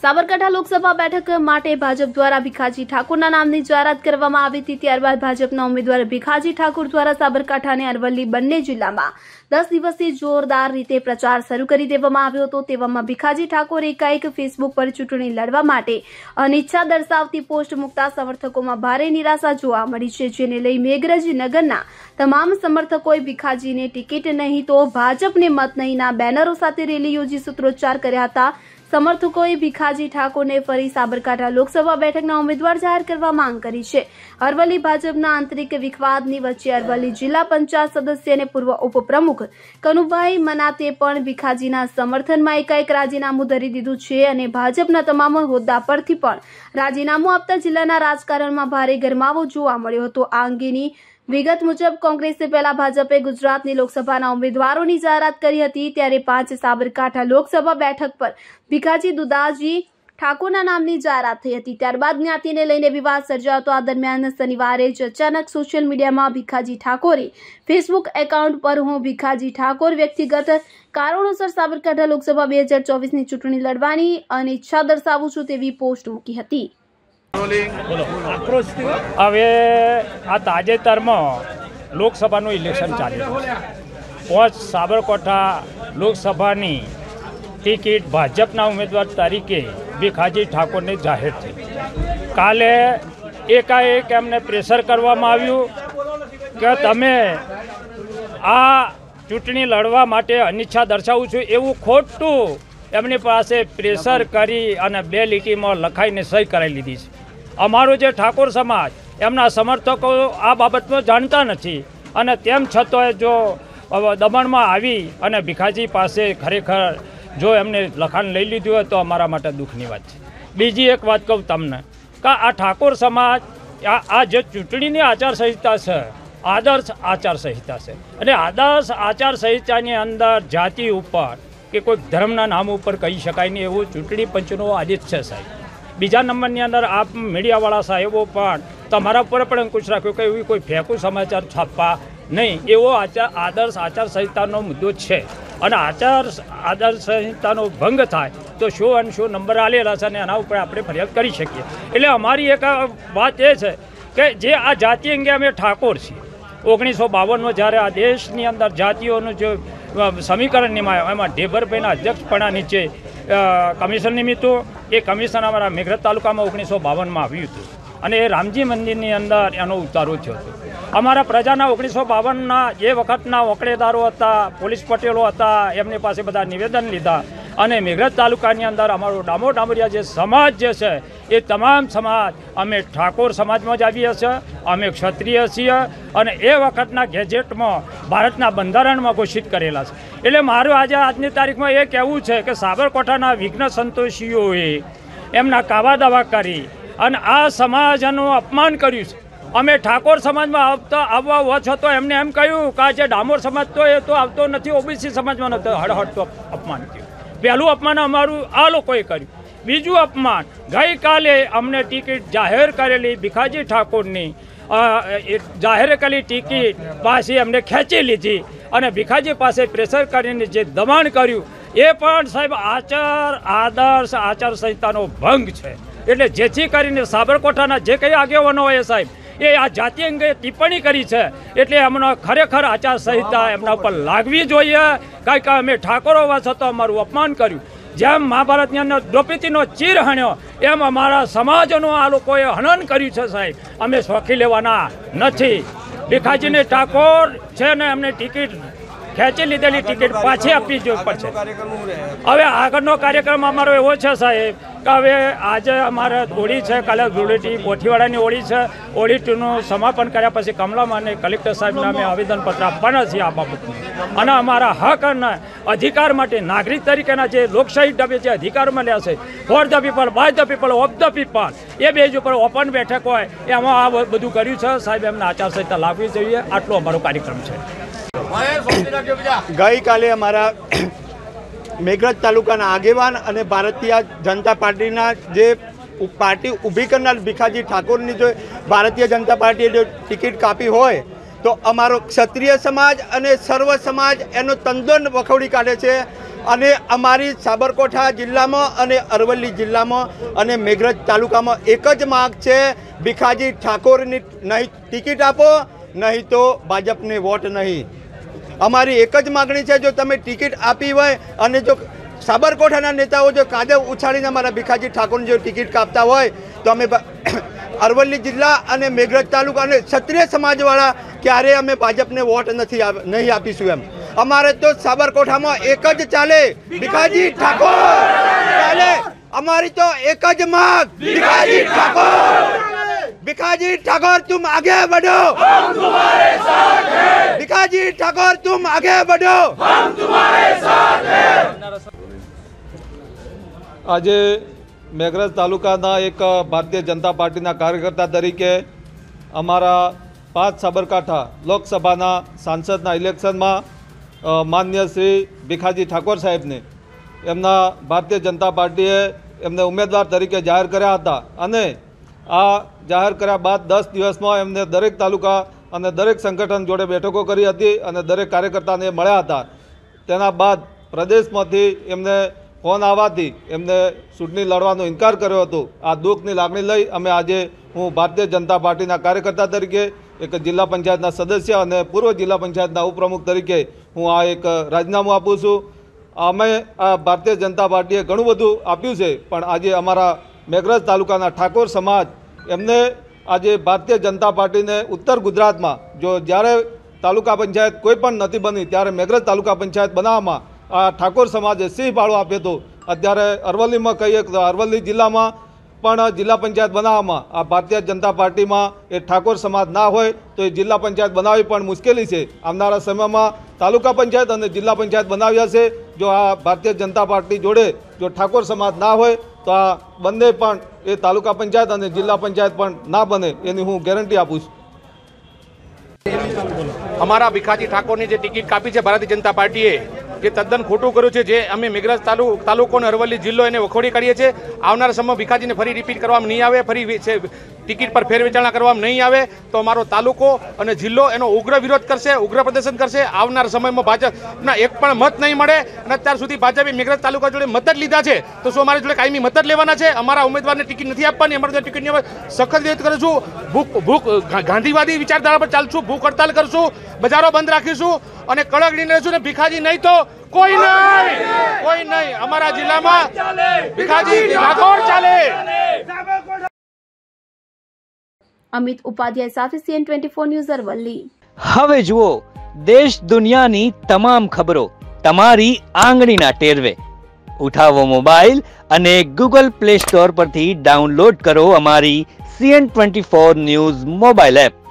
સાબરકાંઠા લોકસભા બેઠક માટે ભાજપ દ્વારા ભીખાજી ઠાકોરના નામની જાહેરાત કરવામાં આવી હતી। ત્યારબાદ ભાજપના ઉમેદવાર ભીખાજી ઠાકોર દ્વારા સાબરકાંઠા અને અરવલ્લી બંને જિલ્લામાં 10 દિવસથી જોરદાર રીતે પ્રચાર શરૂ કરી દેવામાં આવ્યો હતો। તેવામાં ભીખાજી ઠાકોર એકાએક ફેસબુક પર ચૂંટણી લડવા માટે અનિચ્છા દર્શાવતી પોસ્ટ મૂકતા સમર્થકોમાં ભારે નિરાશા જોવા મળી છે, જેને લઈ મેઘરજ નગરના તમામ સમર્થકોએ ભીખાજીને ટિકિટ નહીં તો ભાજપને મત નહીંના બેનરો સાથે રેલી યોજી સૂત્રોચ્ચાર કર્યા હતા। સમર્થકોએ ભીખાજી ઠાકોરને ફરી સાબરકાંઠા લોકસભા બેઠકના ઉમેદવાર જાહેર કરવા માંગ કરી છે। અરવલ્લી ભાજપના આંતરિક વિખવાદની વચ્ચે અરવલ્લી જિલ્લા પંચાયત સદસ્ય અને પૂર્વ ઉપપ્રમુખ કનુભાઈ મનાતે પણ ભીખાજીના સમર્થનમાં એકાએક રાજીનામું ધરી દીધું છે અને ભાજપના તમામ હોદ્દા પરથી પણ રાજીનામું આપતા જિલ્લાના રાજકારણમાં ભારે ગરમાવો જોવા મળ્યો હતો। આ અંગેની વિગત મુજબ કોંગ્રેસે પહેલા ભાજપે ગુજરાતની લોકસભાના ઉમેદવારોની જાહેરાત કરી હતી, ત્યારે 5 સાબરકાંઠા લોકસભા બેઠક પર ભીખાજી દુદાજી ઠાકોરના નામની જાહેરાત થઈ હતી। ત્યારબાદ જ્ઞાતિને લઈને વિવાદ સર્જાતો આ દરમિયાન શનિવારે જ અચાનક સોશિયલ મીડિયામાં ભીખાજી ઠાકોરે ફેસબુક એકાઉન્ટ પર હું ભીખાજી ઠાકોર વ્યક્તિગત કારણોસર સાબરકાંઠા લોકસભા 2024ની ચૂંટણી લડવાની અનિચ્છા દર્શાવું છું તેવી પોસ્ટ મૂકી હતી। હવે આ તાજેતરમાં લોકસભાનું ઇલેક્શન ચાલી રહ્યું છે। 5 સાબરકાંઠા લોકસભાની ટિકિટ ભાજપના ઉમેદવાર તરીકે ભીખાજી ઠાકોરને જાહેર થઈ। કાલે એકાએક એમને પ્રેશર કરવામાં આવ્યું કે તમે આ ચૂંટણી લડવા માટે અનિચ્છા દર્શાવું છું એવું ખોટું એમની પાસે પ્રેશર કરી અને 2 લીટીમાં લખાઈને સહી કરાવી લીધી છે। અમારો જે ઠાકોર સમાજ એમના સમર્થકો આ બાબતમાં જાણતા નથી અને તેમ છતાંય જો દમણમાં આવી અને ભીખાજી પાસે ખરેખર જો એમને લખાણ લઈ લીધું હોય તો અમારા માટે દુઃખની વાત છે। બીજી એક વાત કહું તમને કે આ ઠાકોર સમાજ આ જે ચૂંટણીની આચારસંહિતા છે આદર્શ આચારસંહિતા છે અને આદર્શ આચારસંહિતાની અંદર જાતિ ઉપર કે કોઈ ધર્મના નામ ઉપર કહી શકાય નહીં એવું ચૂંટણી પંચનો આદેશ છે સાહેબ। બીજા નંબરની અંદર આપ મીડિયાવાળા સાહેબો પણ તમારા ઉપર પણ અંકુશ રાખ્યો કે એવી કોઈ ફેંકું સમાચાર છાપવા નહીં એવો આદર્શ આચારસંહિતાનો મુદ્દો છે અને આચારસંહિતાનો ભંગ થાય તો શો અને શો નંબર આલેલા છે અને એના ઉપર આપણે ફરિયાદ કરી શકીએ। એટલે અમારી એક વાત એ છે કે જે આ જાતિ અંગે અમે ઠાકોર છીએ 1952માં જ્યારે આ દેશની અંદર જાતિઓનું જે સમીકરણ નિમાયો એમાં ઢેબરભાઈના અધ્યક્ષપણા નીચે કમિશન નિમિત્તું એ કમિશન અમારા મેઘરજ તાલુકામાં 1952માં આવ્યું હતું અને એ રામજી મંદિરની અંદર એનો ઉતારો થયો હતો। અમારા પ્રજાના 1952ના જે વખતના ઓકળેદારો હતા, પોલીસ પટેલો હતા, એમની પાસે બધા નિવેદન લીધા અને મેઘરજ તાલુકાની અંદર અમારો ડામોરિયા જે સમાજ જે છે એ તમામ સમાજ અમે ઠાકોર સમાજમાં જ આવીએ છીએ, અમે ક્ષત્રિય છીએ અને એ વખતના ગેજેટમાં ભારતના બંધારણમાં ઘોષિત કરેલા છે। એટલે મારું આજની તારીખમાં એ કહેવું છે કે સાબરકાંઠાના વિઘ્ન સંતોષીઓએ એમના કાવા દાવા કરી અને આ સમાજનું અપમાન કર્યું છે। અમે ઠાકોર સમાજમાં આવવા હોવા છો તો એમને એમ કહ્યું કે આ જે ડામોર સમાજ તો એ તો આવતો નથી, ઓબીસી સમાજમાં નહોતો, હળહળ તો અપમાન થયું। પહેલું અપમાન અમારું આ લોકોએ કર્યું। બીજું અપમાન ગઈકાલે અમને ટિકિટ જાહેર કરેલી ભીખાજી ઠાકોરની જાહેર કરેલી ટિકિટ પાછી અમને ખેંચી લીધી અને ભીખાજી પાસે પ્રેશર કરીને જે દબાણ કર્યું એ પણ સાહેબ આદર્શ આચારસંહિતાનો ભંગ છે। એટલે જેથી કરીને સાબરકાંઠાના જે કંઈ આગેવાનો હોય સાહેબ એ આ જાતિ અંગે ટિપ્પણી કરી છે એટલે એમનો ખરેખર આચારસંહિતા એમના ઉપર લાગવી જોઈએ। કારણ કે અમે ઠાકોરો હોવા છતાં અમારું અપમાન કર્યું। જેમ મહાભારતની અંદર દ્રૌપદીનો ચીર હણ્યો એમ અમારા સમાજનું આ લોકોએ હનન કર્યું છે સાહેબ। અમે શોખી લેવાના નથી। ભીખાજીને ઠાકોર છે ને એમને ટિકિટ ખેંચી લીધેલી ટિકિટ પાછી આપવી જોઈએ પડશે। હવે આગળનો કાર્યક્રમ અમારો એવો છે સાહેબ કે હવે આજે અમારે હોળી છે, કાલે ધૂળેટી કોઠીવાડાની હોળી છે, હોળી 2નું સમાપન કર્યા પછી કમલામાં અને કલેક્ટર સાહેબને અમે આવેદનપત્ર આપવાના છીએ આ બાબતનું અને અમારા હક અને અધિકાર માટે નાગરિક તરીકેના જે લોકશાહી ઢબે જે અધિકાર મળ્યા છે for the people, by the people, of the people એ બેઝ ઉપર ઓપન બેઠક હોય એમાં આ બધું કર્યું છે સાહેબ। એમને આચારસંહિતા લાગવી જોઈએ, આટલો અમારો કાર્યક્રમ છે। ગઈકાલે અમારા મેઘરજ તાલુકાના આગેવાન અને ભારતીય જનતા પાર્ટીના જે પાર્ટી ઊભી કરનાર ભીખાજી ઠાકોરની જો ભારતીય જનતા પાર્ટીએ જો ટિકિટ કાપી હોય તો અમારો ક્ષત્રિય સમાજ અને સર્વ સમાજ એનો તંદન વખોડી કાઢે છે। અને અમારી સાબરકાંઠા જિલ્લામાં અને અરવલ્લી જિલ્લામાં અને મેઘરજ તાલુકામાં એક જ માંગ છે, ભીખાજી ઠાકોરની નહીં ટિકિટ આપો, નહીં તો ભાજપને વોટ નહીં. અમારી એક જ માગણી છે, જો તમે ટિકિટ આપી હોય અને જો સાબરકાંઠાના નેતાઓ જો કાદવ ઉછાળીને અમારા ભીખાજી ઠાકોરની જો ટિકિટ કાપતા હોય તો અમે અરવલ્લી જિલ્લા અને મેઘરજ તાલુકા અને ક્ષત્રિય સમાજવાળા ક્યારેય અમે ભાજપને વોટ નહીં આપીશું. એમ અમારે તો સાબરકાંઠામાં એક જ ચાલે, ભીખાજી ઠાકોર ચાલે. અમારી તો એક જ માંગ, ભીખાજી ઠાકોર. भिखाजी ठाकुर तुम आगे बढ़ो, हम तुम्हारे साथ हैं. भिखाजी ठाकुर तुम आगे बढ़ो, हम तुम्हारे साथ हैं. આજે મેઘરજ તાલુકાના એક ભારતીય જનતા પાર્ટીના કાર્યકર્તા તરીકે અમારા 5 સાબરકાંઠા લોકસભાના સાંસદના ઇલેક્શનમાં માન્ય શ્રી ભીખાજી ઠાકોર સાહેબને એમના ભારતીય જનતા પાર્ટીએ એમને ઉમેદવાર તરીકે જાહેર કર્યા હતા અને આ જાહેર કર્યા બાદ 10 દિવસમાં એમને દરેક તાલુકા અને દરેક સંગઠન જોડે બેઠકો કરી હતી અને દરેક કાર્યકર્તાને મળ્યા હતા. તેના બાદ પ્રદેશમાંથી એમને ફોન આવવાથી એમને ચૂંટણી લડવાનો ઇનકાર કર્યો હતો. આ દુઃખની લાગણી લઈ અમે આજે હું ભારતીય જનતા પાર્ટીના કાર્યકર્તા તરીકે એક જિલ્લા પંચાયતના સદસ્ય અને પૂર્વ જિલ્લા પંચાયતના ઉપપ્રમુખ તરીકે હું આ એક રાજીનામું આપું છું. અમે આ ભારતીય જનતા પાર્ટીએ ઘણું બધું આપ્યું છે, પણ આજે અમારા મેઘરજ તાલુકાના ઠાકોર સમાજ એમને આજે ભારતીય જનતા પાર્ટીને ઉત્તર ગુજરાતમાં જો જ્યારે તાલુકા પંચાયત કોઈ પણ નથી બની ત્યારે મેઘરજ તાલુકા પંચાયત બનાવવામાં આ ઠાકોર સમાજે સિંહ ફાળો આપ્યો હતો. અત્યારે અરવલ્લીમાં કહીએ તો અરવલ્લી જિલ્લામાં પણ જિલ્લા પંચાયત બનાવવામાં આ ભારતીય જનતા પાર્ટીમાં એ ઠાકોર સમાજ ના હોય તો એ જિલ્લા પંચાયત બનાવવી પણ મુશ્કેલી છે. આવનારા સમયમાં તાલુકા પંચાયત અને જિલ્લા પંચાયત બનાવ્યા છે. જો આ ભારતીય જનતા પાર્ટી જોડે જો ઠાકોર સમાજ ના હોય તો આ બંને પણ એ તાલુકા પંચાયત અને જિલ્લા પંચાયત પણ ના બને એની હું ગેરંટી આપું છું. અમારા ભીખાજી ઠાકોરની જે ટિકિટ કાપી છે ભારતીય જનતા પાર્ટીએ જે તદ્દન ખોટું કર્યું છે. જે અમે મેઘરજ તાલુકો અને અરવલ્લી જિલ્લો એને વખોડી કાઢીએ છીએ. આવનારા સમયમાં ભીખાજીને ફરી રિપીટ કરવામાં નહીં આવે, ફરી ટિકિટ પર ફેરવેચારણા કરવામાં નહીં આવે તો અમારો તાલુકો અને જિલ્લો એનો ઉગ્ર વિરોધ કરશે, ઉગ્ર પ્રદર્શન કરશે. આવનારા સમયમાં ભાજપના એક પણ મત નહીં મળે અને અત્યાર સુધી ભાજપે મેઘરજ તાલુકા જોડે મત જ લીધા છે તો શું અમારી જોડે કાયમી મત જ લેવાના છે? અમારા ઉમેદવારને ટિકિટ નથી આપવાની. અમારે ટિકિટની સખત વિરોધ કરીશું. ભૂખ ગાંધીવાદી વિચારધારા પર ચાલશું, ભૂખ હડતાલ કરશું, બજારો બંધ રાખીશું અને કડક નિર્ણય લેશું. ને ભીખાજી નહીં તો કોઈ નહીં, કોઈ નહીં. અમારા જિલ્લામાં ભીખાજી ઠાકોર ચાલે. અમિત ઉપાધ્યાય સાથે CN24 ન્યૂઝ અરવલ્લી. હવે જુઓ દેશ દુનિયાની તમામ ખબરો તમારી આંગળીના ટેરવે. ઉઠાવો મોબાઈલ અને Google Play Store પરથી ડાઉનલોડ કરો અમારી CN24 ન્યૂઝ મોબાઈલ એપ.